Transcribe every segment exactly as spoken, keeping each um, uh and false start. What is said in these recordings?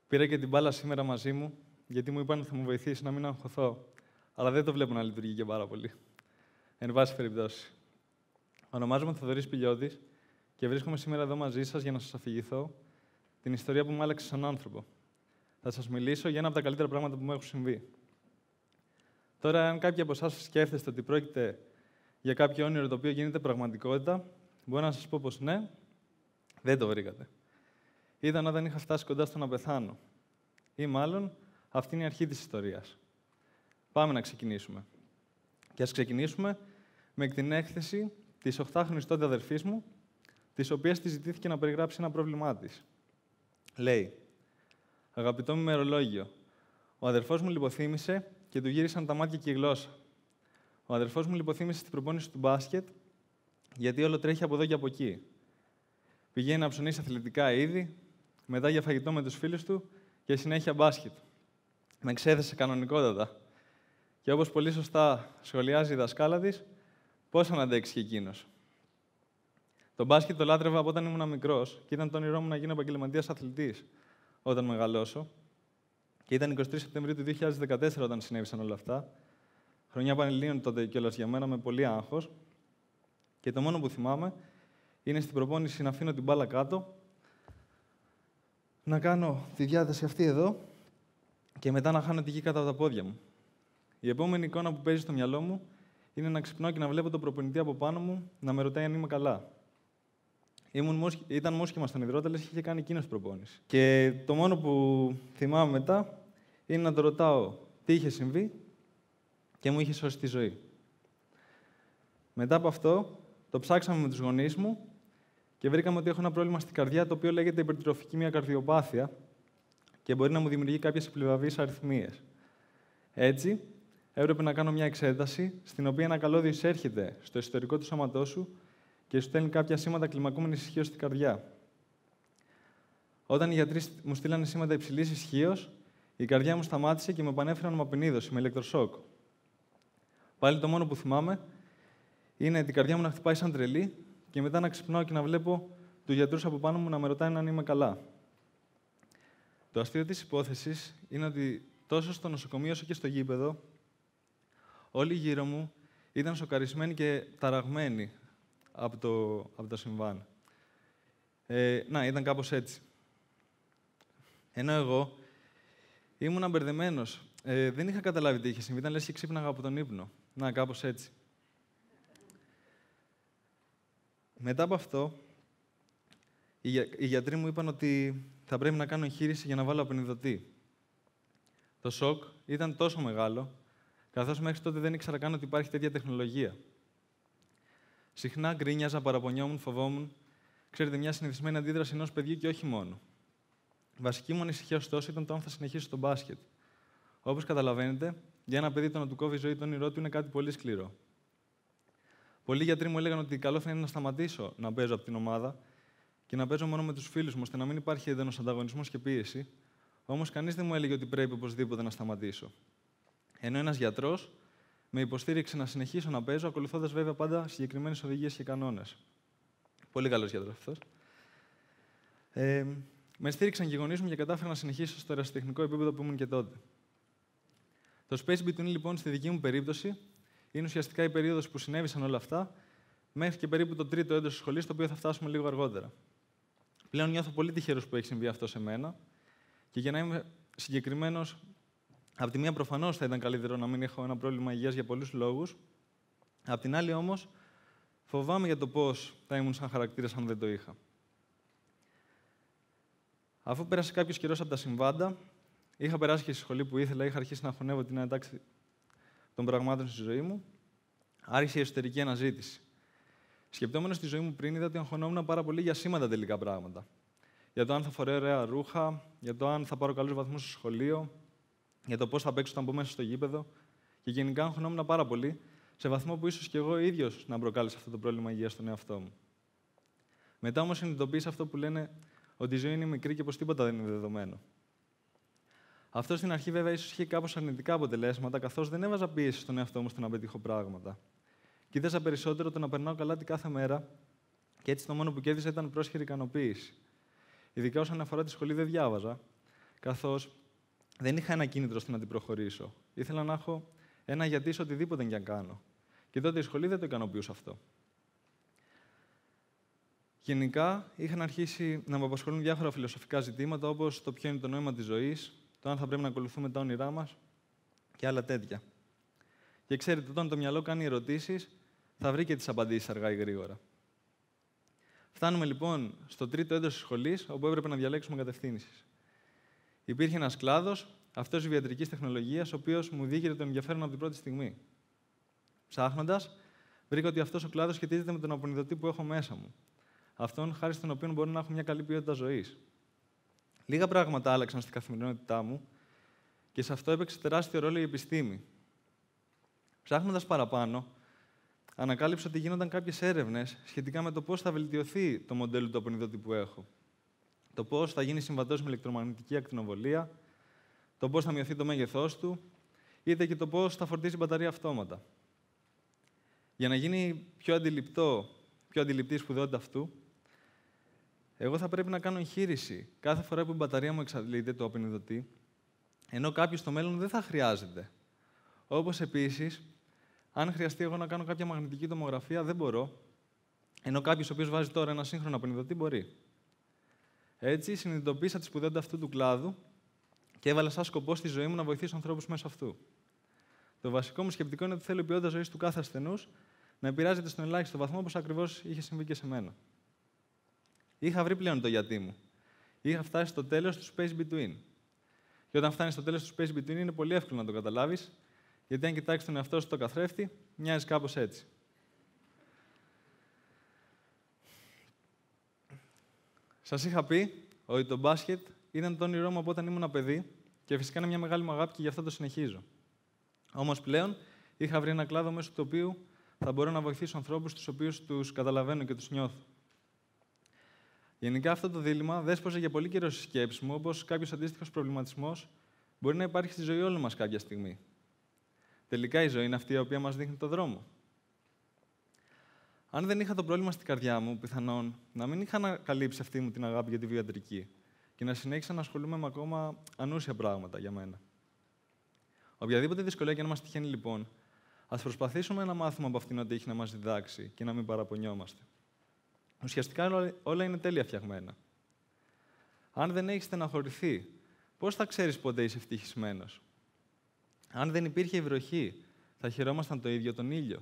Πήρα και την μπάλα σήμερα μαζί μου, γιατί μου είπαν ότι θα μου βοηθήσει να μην αγχωθώ. Αλλά δεν το βλέπω να λειτουργεί και πάρα πολύ. Εν πάση περιπτώσει. Ονομάζομαι Thodoris Spiliotis και βρίσκομαι σήμερα εδώ μαζί σας για να σας αφηγηθώ την ιστορία που μου άλλαξε σαν άνθρωπο. Θα σας μιλήσω για ένα από τα καλύτερα πράγματα που μου έχουν συμβεί. Τώρα, αν κάποιοι από εσάς σκέφτεστε ότι πρόκειται για κάποιο όνειρο το οποίο γίνεται πραγματικότητα, μπορώ να σας πω πως ναι, δεν το βρήκατε. Ήταν όταν είχα φτάσει κοντά στο να πεθάνω. Ή μάλλον, αυτή είναι η αρχή της ιστορίας. Πάμε να ξεκινήσουμε. Και ας ξεκινήσουμε με την έκθεση της οχτάχρονης τότε αδερφής μου, της οποίας τη ζητήθηκε να περιγράψει ένα πρόβλημά της. Λέει: «Αγαπητό μου ημερολόγιο, ο αδερφός μου λιποθύμησε και του γύρισαν τα μάτια και η γλώσσα. Ο αδερφός μου λιποθύμησε στην προπόνηση του μπάσκετ, γιατί όλο τρέχει από εδώ και από εκεί. Πηγαίνει να ψωνίσει αθλητικά είδη, μετά για φαγητό με τους φίλους του και συνέχεια μπάσκετ. Με ξέθεσε κανονικότατα. Και όπως πολύ σωστά σχολιάζει η δασκάλα της, πώς να αντέξει και εκείνος. Το μπάσκετ το λάτρευα από όταν ήμουν μικρός και ήταν το όνειρό μου να γίνω επαγγελματίας αθλητής όταν μεγαλώσω. Και ήταν εικοστή τρίτη Σεπτεμβρίου του δύο χιλιάδες δεκατέσσερα όταν συνέβησαν όλα αυτά. Χρονιά Πανελλήνιων τότε κιόλας για μένα, με πολύ άγχος. Και το μόνο που θυμάμαι είναι στην προπόνηση να αφήνω την μπάλα κάτω, να κάνω τη διάθεση αυτή εδώ και μετά να χάνω τη γη κάτω από τα πόδια μου. Η επόμενη εικόνα που παίζει στο μυαλό μου είναι να ξυπνάω και να βλέπω τον προπονητή από πάνω μου να με ρωτάει αν είμαι καλά. Ήμουν, ήταν μόσχημα στον υδρότα, λες και είχε κάνει εκείνος προπόνηση. Και το μόνο που θυμάμαι μετά είναι να το ρωτάω τι είχε συμβεί και μου είχε σώσει τη ζωή. Μετά από αυτό, το ψάξαμε με τους γονείς μου και βρήκαμε ότι έχω ένα πρόβλημα στην καρδιά, το οποίο λέγεται υπερτροφική μυοκαρδιοπάθεια και μπορεί να μου δημιουργεί κάποιες επιβλαβείς αριθμίες. Έτσι, έπρεπε να κάνω μια εξέταση, στην οποία ένα καλώδιο εισέρχεται στο εσωτερικό του σώματός σου και σου στέλνει κάποια σήματα κλιμακούμενης ισχύως στην καρδιά. Όταν οι γιατροί μου στείλανε σήματα υψηλής ισχύως, η καρδιά μου σταμάτησε και με επανέφεραν με απενίδωση, με ηλεκτροσόκ. Πάλι το μόνο που θυμάμαι είναι την καρδιά μου να χτυπάει σαν τρελή και μετά να ξυπνάω και να βλέπω τους γιατρούς από πάνω μου να με ρωτάνε αν είμαι καλά. Το αστείο της υπόθεσης είναι ότι τόσο στο νοσοκομείο όσο και στο γήπεδο, όλοι γύρω μου ήταν σοκαρισμένοι και ταραγμένοι από το, από το συμβάν. Ε, να, ήταν κάπως έτσι. Ενώ εγώ ήμουν μπερδεμένος. Ε, δεν είχα καταλάβει τι είχε συμβεί. Ήταν λες και ξύπναγα από τον ύπνο. Να, κάπως έτσι. Μετά από αυτό, οι, για, οι γιατροί μου είπαν ότι θα πρέπει να κάνω εγχείρηση για να βάλω απενιδωτή. Το σοκ ήταν τόσο μεγάλο, καθώς μέχρι τότε δεν ήξερα καν ότι υπάρχει τέτοια τεχνολογία. Συχνά γκρίνιαζα, παραπονιόμουν, φοβόμουν. Ξέρετε, μια συνηθισμένη αντίδραση ενός παιδιού και όχι μόνο. Η βασική μου ανησυχία, ωστόσο, ήταν το αν θα συνεχίσω στο μπάσκετ. Όπως καταλαβαίνετε, για ένα παιδί το να του κόβει η ζωή, το όνειρό του είναι κάτι πολύ σκληρό. Πολλοί γιατροί μου έλεγαν ότι καλό θα είναι να σταματήσω να παίζω από την ομάδα και να παίζω μόνο με τους φίλους μου, ώστε να μην υπάρχει έντονος ανταγωνισμός και πίεση. Όμως, κανείς δεν μου έλεγε ότι πρέπει οπωσδήποτε να σταματήσω. Ενώ ένας γιατρός με υποστήριξε να συνεχίσω να παίζω, ακολουθώντας βέβαια πάντα συγκεκριμένες οδηγίες και κανόνες. Πολύ καλός γιατρός αυτός. Ε, με στήριξαν και οι γονείς μου και κατάφερα να συνεχίσω στο ερασιτεχνικό επίπεδο που ήμουν και τότε. Το space between, λοιπόν, στη δική μου περίπτωση, είναι ουσιαστικά η περίοδος που συνέβησαν όλα αυτά, μέχρι και περίπου το τρίτο έτος της σχολής, στο οποίο θα φτάσουμε λίγο αργότερα. Πλέον νιώθω πολύ τυχερός που έχει συμβεί αυτό σε μένα και για να είμαι συγκεκριμένος, απ' τη μία προφανώς θα ήταν καλύτερο να μην έχω ένα πρόβλημα υγείας για πολλούς λόγους, απ' την άλλη όμως φοβάμαι για το πώς θα ήμουν σαν χαρακτήρας αν δεν το είχα. Αφού πέρασε κάποιος καιρός από τα συμβάντα, είχα περάσει και στη σχολή που ήθελα, είχα αρχίσει να χωνεύω την εντάξει των πραγμάτων στη ζωή μου, άρχισε η εσωτερική αναζήτηση. Σκεπτόμενος τη ζωή μου πριν, είδα ότι αγχωνόμουν πάρα πολύ για σήματα τελικά πράγματα. Για το αν θα φορέω ωραία ρούχα, για το αν θα πάρω καλούς βαθμούς στο σχολείο, για το πώς θα παίξω όταν μπω μέσα στο γήπεδο. Και γενικά αγχωνόμουν πάρα πολύ, σε βαθμό που ίσως και εγώ ίδιος να προκάλεσα αυτό το πρόβλημα υγείας στον εαυτό μου. Μετά όμως συνειδητοποίησα αυτό που λένε ότι η ζωή είναι μικρή και πως τίποτα δεν είναι δεδομένο. Αυτό στην αρχή βέβαια ίσως είχε κάπως αρνητικά αποτελέσματα, καθώς δεν έβαζα πίεση στον εαυτό μου στο να πετύχω πράγματα. Κοίταζα περισσότερο το να περνάω καλά την κάθε μέρα και έτσι το μόνο που κέρδιζα ήταν πρόσχερη ικανοποίηση. Ειδικά όσον αφορά τη σχολή, δεν διάβαζα. καθώς δεν είχα ένα κίνητρο ώστε να την προχωρήσω. Ήθελα να έχω ένα γιατί σε οτιδήποτε και αν κάνω. Και τότε η σχολή δεν το ικανοποιούσε αυτό. Γενικά, είχαν αρχίσει να με απασχολούν διάφορα φιλοσοφικά ζητήματα, όπως το ποιο είναι το νόημα της ζωής, το αν θα πρέπει να ακολουθούμε τα όνειρά μας και άλλα τέτοια. Και ξέρετε, όταν το μυαλό κάνει ερωτήσεις, θα βρει και τις απαντήσεις αργά ή γρήγορα. Φτάνουμε λοιπόν στο τρίτο έτος της σχολής, όπου έπρεπε να διαλέξουμε κατευθύνσεις. Υπήρχε ένας κλάδος, αυτός της βιατρικής τεχνολογίας, ο οποίος μου διήγηρε το ενδιαφέρον από την πρώτη στιγμή. Ψάχνοντας, βρήκα ότι αυτός ο κλάδος σχετίζεται με τον απονιδωτή που έχω μέσα μου. Αυτόν, χάρη στον οποίο μπορώ να έχω μια καλή ποιότητα ζωής. Λίγα πράγματα άλλαξαν στην καθημερινότητά μου και σε αυτό έπαιξε τεράστιο ρόλο η επιστήμη. Ψάχνοντας παραπάνω, ανακάλυψα ότι γίνονταν κάποιες έρευνες σχετικά με το πώς θα βελτιωθεί το μοντέλο του απονιδωτή που έχω. Το πώς θα γίνει συμβατός με ηλεκτρομαγνητική ακτινοβολία, το πώς θα μειωθεί το μέγεθός του, είτε και το πώς θα φορτίζει η μπαταρία αυτόματα. Για να γίνει πιο αντιληπτό, πιο αντιληπτή η σπουδαιότητα αυτού, εγώ θα πρέπει να κάνω εγχείρηση κάθε φορά που η μπαταρία μου εξαντλείται, το απονιδωτή, ενώ κάποιος στο μέλλον δεν θα χρειάζεται. Όπως επίσης, αν χρειαστεί εγώ να κάνω κάποια μαγνητική τομογραφία, δεν μπορώ, ενώ κάποιος ο οποίος βάζει τώρα ένα σύγχρονο απονιδωτή μπορεί. Έτσι, συνειδητοποίησα τη σπουδαιότητα αυτού του κλάδου και έβαλα σαν σκοπό στη ζωή μου να βοηθήσω ανθρώπους μέσω αυτού. Το βασικό μου σκεπτικό είναι ότι θέλω η ποιότητα ζωής του κάθε ασθενούς να επηρεάζεται στον ελάχιστο βαθμό, όπως ακριβώς είχε συμβεί και σε μένα. Είχα βρει πλέον το γιατί μου. Είχα φτάσει στο τέλος του space between. Και όταν φτάνεις στο τέλος του space between, είναι πολύ εύκολο να το καταλάβεις, γιατί αν κοιτάξεις τον εαυτό σου στο καθρέφτη, μοιάζει κάπως έτσι. Σας είχα πει ότι το μπάσκετ ήταν το όνειρό μου από όταν ήμουν παιδί και φυσικά είναι μια μεγάλη μου αγάπη και γι' αυτό το συνεχίζω. Όμως πλέον είχα βρει ένα κλάδο μέσω του οποίου θα μπορώ να βοηθήσω ανθρώπους τους οποίους τους καταλαβαίνω και τους νιώθω. Γενικά αυτό το δίλημμα δέσποζε για πολύ καιρό στη σκέψη μου, όπως κάποιος αντίστοιχος προβληματισμός μπορεί να υπάρχει στη ζωή όλων μας κάποια στιγμή. Τελικά η ζωή είναι αυτή η οποία μας δείχνει το δρόμο. Αν δεν είχα το πρόβλημα στην καρδιά μου, πιθανόν να μην είχα ανακαλύψει αυτή μου την αγάπη για τη βιατρική και να συνέχισα να ασχολούμαι με ακόμα ανούσια πράγματα για μένα. Οποιαδήποτε δυσκολία και να μας τυχαίνει λοιπόν, ας προσπαθήσουμε να μάθουμε από αυτήν ό,τι έχει να μας διδάξει και να μην παραπονιόμαστε. Ουσιαστικά όλα είναι τέλεια φτιαγμένα. Αν δεν έχεις στεναχωρηθεί, πώς θα ξέρεις πότε είσαι ευτυχισμένος? Αν δεν υπήρχε η βροχή, θα χαιρόμασταν το ίδιο τον ήλιο?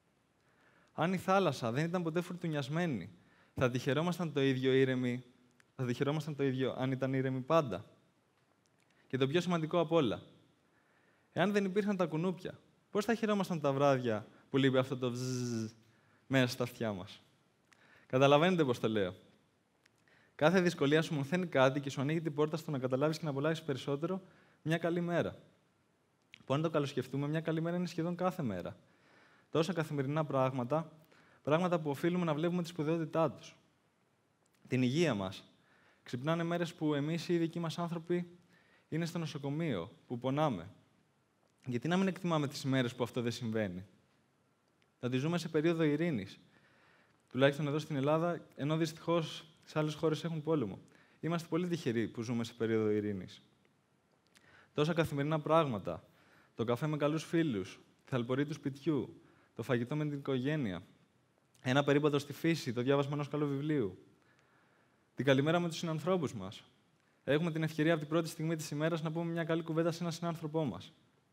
Αν η θάλασσα δεν ήταν ποτέ φουρτουνιασμένη, θα τη χαιρόμασταν το ίδιο ήρεμη, θα τη χαιρόμασταν το ίδιο αν ήταν ήρεμη πάντα? Και το πιο σημαντικό απ' όλα, εάν δεν υπήρχαν τα κουνούπια, πώς θα χαιρόμασταν τα βράδια που λείπει αυτό το βζζζ μέσα στα αυτιά μας? Καταλαβαίνετε πώς το λέω. Κάθε δυσκολία σου μαθαίνει κάτι και σου ανοίγει την πόρτα στο να καταλάβεις και να απολαύσεις περισσότερο μια καλή μέρα. Που αν το καλοσκεφτούμε, μια καλή μέρα είναι σχεδόν κάθε μέρα. Τόσα καθημερινά πράγματα, πράγματα που οφείλουμε να βλέπουμε τη σπουδαιότητά τους. Την υγεία μας. Ξυπνάνε μέρες που εμείς οι ειδικοί μας άνθρωποι είναι στο νοσοκομείο, που πονάμε. Γιατί να μην εκτιμάμε τις ημέρες που αυτό δεν συμβαίνει? Θα τη ζούμε σε περίοδο ειρήνης. Τουλάχιστον εδώ στην Ελλάδα, ενώ δυστυχώς σε άλλες χώρες έχουν πόλεμο. Είμαστε πολύ τυχεροί που ζούμε σε περίοδο ειρήνης. Τόσα καθημερινά πράγματα. Το καφέ με καλούς φίλους, η θαλπορή του σπιτιού, το φαγητό με την οικογένεια, ένα περίπατο στη φύση, το διάβασμα ενός καλού βιβλίου, την καλημέρα με τους συνανθρώπους μας. Έχουμε την ευκαιρία από την πρώτη στιγμή της ημέρας να πούμε μια καλή κουβέντα σε έναν συνάνθρωπό μας.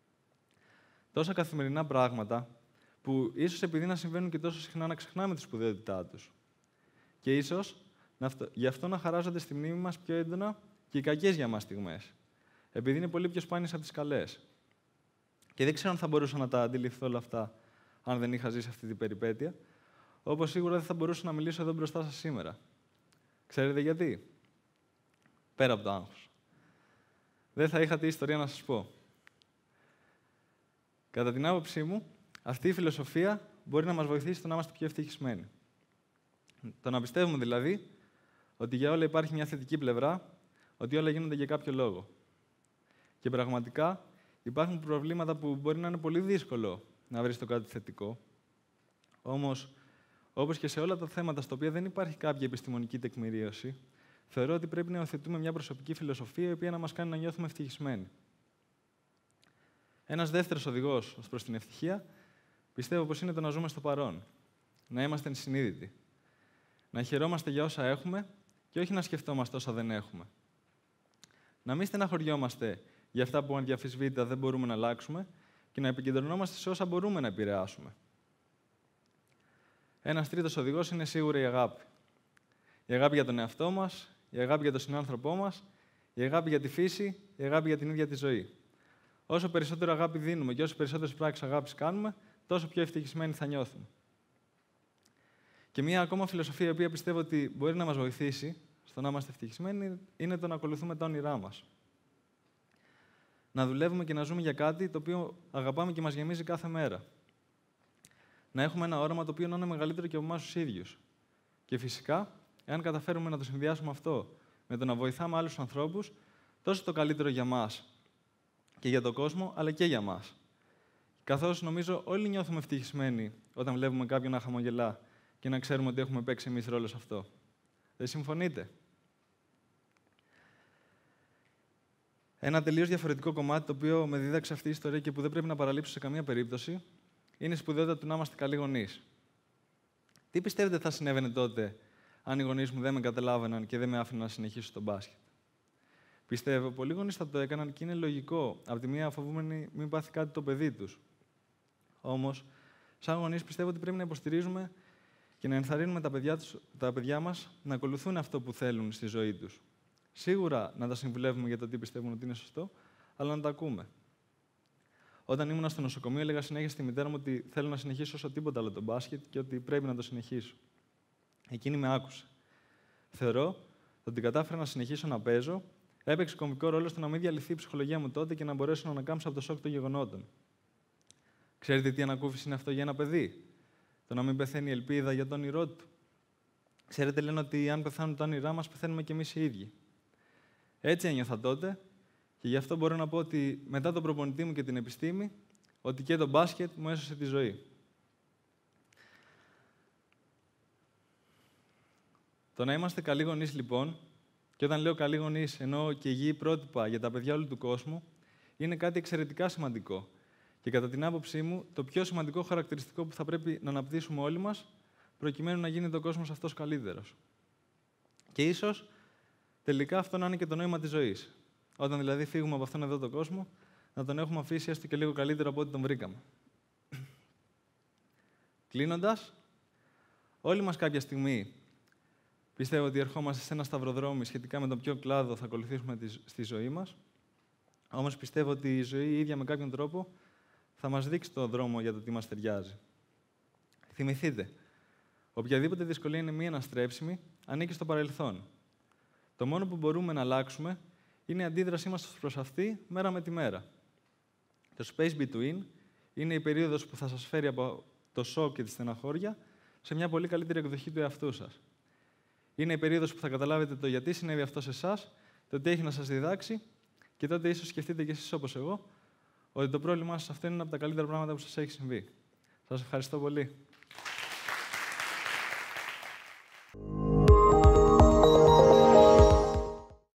Τόσα καθημερινά πράγματα που ίσως επειδή να συμβαίνουν και τόσο συχνά να ξεχνάμε τη σπουδαιότητά τους. Και ίσως γι' αυτό να χαράζονται στη μνήμη μας πιο έντονα και οι κακές για μας στιγμές, επειδή είναι πολύ πιο σπάνιες από τις καλές. Και δεν ξέρω αν θα μπορούσα να τα αντιληφθώ όλα αυτά αν δεν είχα ζήσει αυτή την περιπέτεια, όπως σίγουρα δεν θα μπορούσα να μιλήσω εδώ μπροστά σας σήμερα. Ξέρετε γιατί? Πέρα από το άγχος. Δεν θα είχα τι ιστορία να σας πω. Κατά την άποψή μου, αυτή η φιλοσοφία μπορεί να μας βοηθήσει στο να είμαστε πιο ευτυχισμένοι. Το να πιστεύουμε δηλαδή ότι για όλα υπάρχει μια θετική πλευρά, ότι όλα γίνονται για κάποιο λόγο. Και πραγματικά υπάρχουν προβλήματα που μπορεί να είναι πολύ δύσκολο να βρεις το κάτι θετικό. Όμως, όπως και σε όλα τα θέματα στα οποία δεν υπάρχει κάποια επιστημονική τεκμηρίωση, θεωρώ ότι πρέπει να υιοθετούμε μια προσωπική φιλοσοφία η οποία να μας κάνει να νιώθουμε ευτυχισμένοι. Ένας δεύτερος οδηγός ως προς την ευτυχία πιστεύω πως είναι το να ζούμε στο παρόν. Να είμαστε ενσυνείδητοι. Να χαιρόμαστε για όσα έχουμε και όχι να σκεφτόμαστε όσα δεν έχουμε. Να μην στεναχωριόμαστε για αυτά που αδιαφυσβήτητα δεν μπορούμε να αλλάξουμε και να επικεντρωνόμαστε σε όσα μπορούμε να επηρεάσουμε. Ένας τρίτος οδηγός είναι σίγουρα η αγάπη. Η αγάπη για τον εαυτό μας, η αγάπη για τον συνάνθρωπό μας, η αγάπη για τη φύση, η αγάπη για την ίδια τη ζωή. Όσο περισσότερο αγάπη δίνουμε και όσο περισσότερες πράξεις αγάπης κάνουμε, τόσο πιο ευτυχισμένοι θα νιώθουμε. Και μία ακόμα φιλοσοφία, η οποία πιστεύω ότι μπορεί να μας βοηθήσει στο να είμαστε ευτυχισμένοι, είναι το να ακολουθούμε τα όνειρά μας. Να δουλεύουμε και να ζούμε για κάτι το οποίο αγαπάμε και μας γεμίζει κάθε μέρα. Να έχουμε ένα όραμα το οποίο να είναι μεγαλύτερο και από εμάς τους ίδιους. Και φυσικά, εάν καταφέρουμε να το συνδυάσουμε αυτό με το να βοηθάμε άλλους ανθρώπους, τόσο το καλύτερο για μας και για τον κόσμο, αλλά και για μας. Καθώς νομίζω όλοι νιώθουμε ευτυχισμένοι όταν βλέπουμε κάποιον να χαμογελά και να ξέρουμε ότι έχουμε παίξει εμείς ρόλο σε αυτό. Δεν συμφωνείτε? Ένα τελείως διαφορετικό κομμάτι το οποίο με δίδαξε αυτή η ιστορία και που δεν πρέπει να παραλείψω σε καμία περίπτωση είναι η σπουδαιότητα του να είμαστε καλοί γονείς. Τι πιστεύετε θα συνέβαινε τότε αν οι γονείς μου δεν με καταλάβαιναν και δεν με άφηναν να συνεχίσω στο μπάσκετ? Πιστεύω, πολλοί γονείς θα το έκαναν και είναι λογικό. Απ' τη μία, φοβούμενοι μην πάθει κάτι το παιδί τους. Όμως, σαν γονείς, πιστεύω ότι πρέπει να υποστηρίζουμε και να ενθαρρύνουμε τα παιδιά, τους, τα παιδιά μας να ακολουθούν αυτό που θέλουν στη ζωή τους. Σίγουρα να τα συμβουλεύουμε για το τι πιστεύουν ότι είναι σωστό, αλλά να τα ακούμε. Όταν ήμουν στο νοσοκομείο, έλεγα συνέχεια στη μητέρα μου ότι θέλω να συνεχίσω όσο τίποτα άλλο το μπάσκετ και ότι πρέπει να το συνεχίσω. Εκείνη με άκουσε. Θεωρώ ότι κατάφερα να συνεχίσω να παίζω. Έπαιξε κομβικό ρόλο στο να μην διαλυθεί η ψυχολογία μου τότε και να μπορέσω να ανακάμψω από το σοκ των γεγονότων. Ξέρετε τι ανακούφιση είναι αυτό για ένα παιδί? Το να μην πεθαίνει η ελπίδα για το όνειρό του. Ξέρετε, λένε ότι αν πεθάνουν τα όνειρά μας, πεθαίνουμε κι εμείς οι ίδιοι. Έτσι ένιωθα τότε και γι' αυτό μπορώ να πω ότι μετά τον προπονητή μου και την επιστήμη, ότι και το μπάσκετ μου έσωσε τη ζωή. Το να είμαστε καλοί γονείς, λοιπόν, και όταν λέω καλοί γονείς, εννοώ και υγιή πρότυπα για τα παιδιά όλου του κόσμου, είναι κάτι εξαιρετικά σημαντικό. Και κατά την άποψή μου, το πιο σημαντικό χαρακτηριστικό που θα πρέπει να αναπτύσσουμε όλοι μας, προκειμένου να γίνει ο κόσμος αυτός καλύτερος. Και ίσως, τελικά αυτό να είναι και το νόημα της ζωής. Όταν δηλαδή φύγουμε από αυτόν εδώ τον κόσμο, να τον έχουμε αφήσει έστω και λίγο καλύτερο από ό,τι τον βρήκαμε. Κλείνοντας, όλοι μας κάποια στιγμή πιστεύω ότι ερχόμαστε σε ένα σταυροδρόμι σχετικά με τον ποιο κλάδο θα ακολουθήσουμε στη ζωή μας. Όμως πιστεύω ότι η ζωή η ίδια με κάποιον τρόπο θα μας δείξει τον δρόμο για το τι μας ταιριάζει. Θυμηθείτε, οποιαδήποτε δυσκολία είναι μη αναστρέψιμη, ανήκει στο παρελθόν. Το μόνο που μπορούμε να αλλάξουμε είναι η αντίδρασή μας προς αυτή μέρα με τη μέρα. Το space between είναι η περίοδος που θα σας φέρει από το σοκ και τη στεναχώρια σε μια πολύ καλύτερη εκδοχή του εαυτού σας. Είναι η περίοδος που θα καταλάβετε το γιατί συνέβη αυτό σε εσάς, το τι έχει να σας διδάξει και τότε ίσως σκεφτείτε κι εσείς όπως εγώ ότι το πρόβλημά σας αυτό είναι ένα από τα καλύτερα πράγματα που σας έχει συμβεί. Σας ευχαριστώ πολύ.